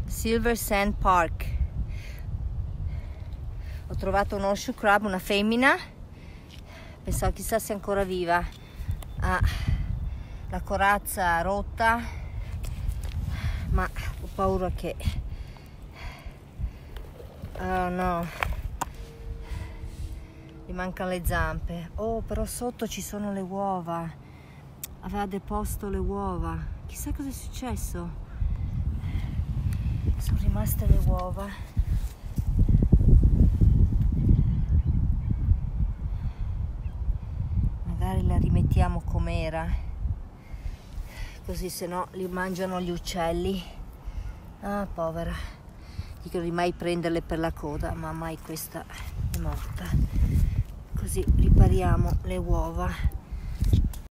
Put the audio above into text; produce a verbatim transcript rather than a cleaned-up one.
Silver Sand Park. Ho trovato un horseshoe crab, una femmina, pensavo chissà se è ancora viva, ha la corazza rotta, ma ho paura che, oh no, gli mancano le zampe. Oh, però sotto ci sono le uova, aveva deposto le uova, chissà cosa è successo, sono rimaste le uova. Magari la rimettiamo com'era, così se no li mangiano gli uccelli. Ah, povera, dicono di mai prenderle per la coda, ma mai questa è morta. Così ripariamo le uova.